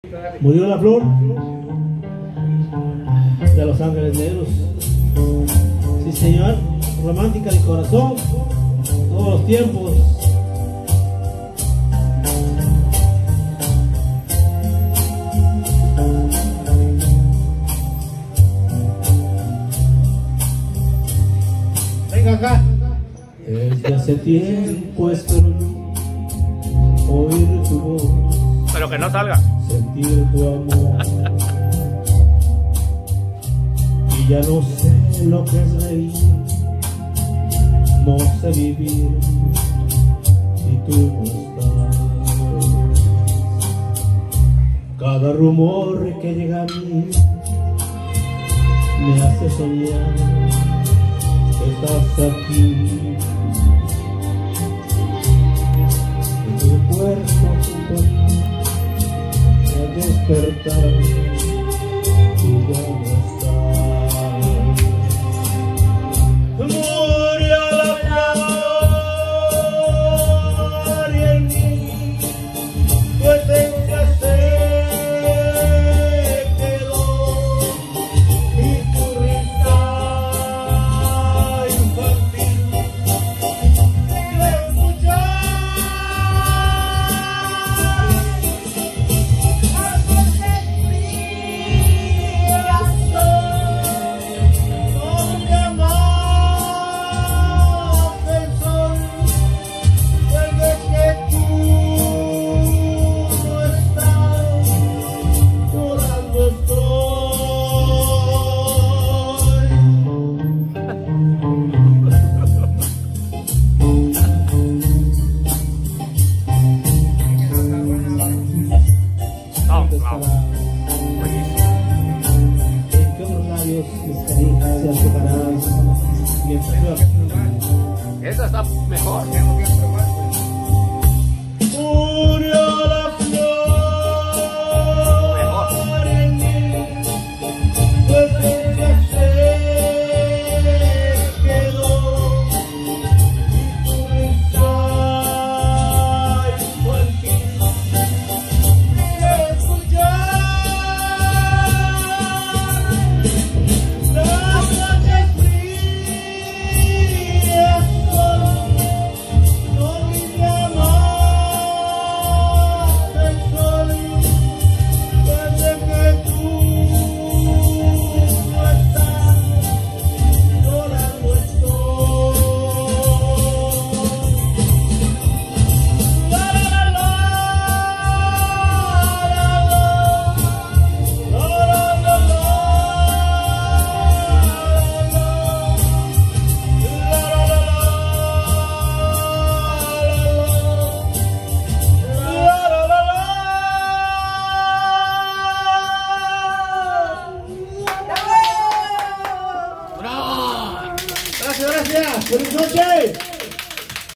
Murió la flor de los ángeles negros. Sí, señor, romántica de corazón, todos los tiempos. Venga acá. Desde hace tiempo espero oír tu voz, pero que no salga. sentir tu amor. Y ya no sé lo que es reír, no sé vivir si tú no estás. Cada rumor que llega a mí me hace soñar que estás aquí. En mi cuerpo junto a mí, al despertar tú ya no estás. Murió la flor y en mí tu esencia se quedó, y tu risa infantil quiero escuchar. En que los labios mis caricias se acercarán mientras yo. Esa está mejor. Murió la flor en mí, tu esencia se quedó, y tu risa infantil quiero escuchar. Las noches frías no brilla más el sol, desde que tú no estás, llorando estoy. La la la Gracias, gracias. Buenas noches.